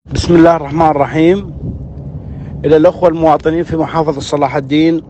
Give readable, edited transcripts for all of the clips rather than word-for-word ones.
بسم الله الرحمن الرحيم. إلى الأخوة المواطنين في محافظة صلاح الدين،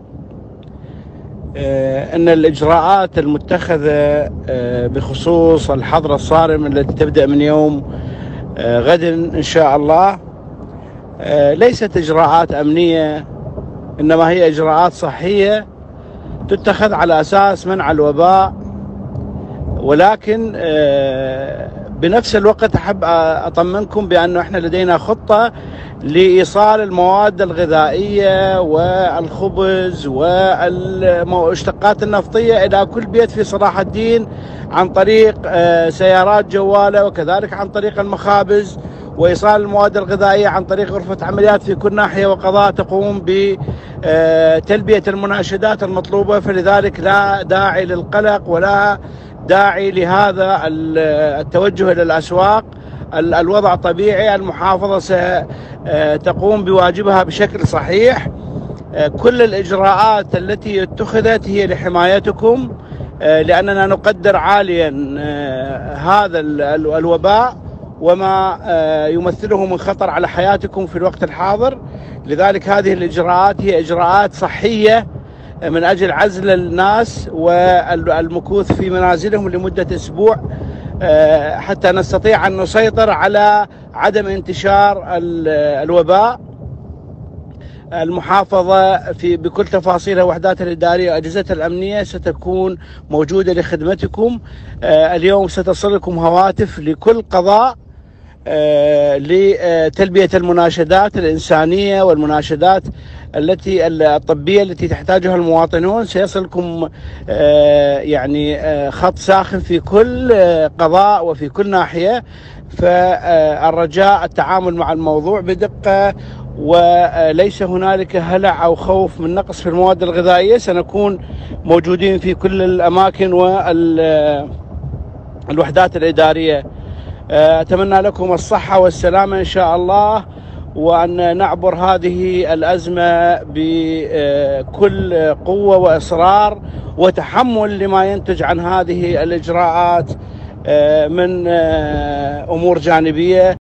أن الإجراءات المتخذة بخصوص الحظر الصارم التي تبدأ من يوم غد إن شاء الله ليست إجراءات أمنية، إنما هي إجراءات صحية تتخذ على أساس منع الوباء. ولكن بنفس الوقت أحب أطمنكم بأنه إحنا لدينا خطة لإيصال المواد الغذائية والخبز والمشتقات النفطية إلى كل بيت في صلاح الدين عن طريق سيارات جوالة، وكذلك عن طريق المخابز، وإيصال المواد الغذائية عن طريق غرفة عمليات في كل ناحية وقضاء تقوم بتلبية المناشدات المطلوبة. فلذلك لا داعي للقلق ولا داعي لهذا التوجه إلى الأسواق. الوضع طبيعي، المحافظة ستقوم بواجبها بشكل صحيح. كل الإجراءات التي اتخذت هي لحمايتكم، لأننا نقدر عاليا هذا الوباء وما يمثله من خطر على حياتكم في الوقت الحاضر. لذلك هذه الإجراءات هي إجراءات صحية من أجل عزل الناس والمكوث في منازلهم لمدة أسبوع حتى نستطيع أن نسيطر على عدم انتشار الوباء. المحافظة بكل تفاصيلها، وحداتها الإدارية وأجهزتها الأمنية ستكون موجودة لخدمتكم. اليوم ستصلكم هواتف لكل قضاء لتلبية المناشدات الإنسانية والمناشدات الطبية التي تحتاجها المواطنون. سيصلكم خط ساخن في كل قضاء وفي كل ناحية. فالرجاء التعامل مع الموضوع بدقة، وليس هنالك هلع أو خوف من نقص في المواد الغذائية. سنكون موجودين في كل الأماكن والوحدات الإدارية. أتمنى لكم الصحة والسلامة إن شاء الله، وأن نعبر هذه الأزمة بكل قوة وإصرار وتحمل لما ينتج عن هذه الإجراءات من أمور جانبية.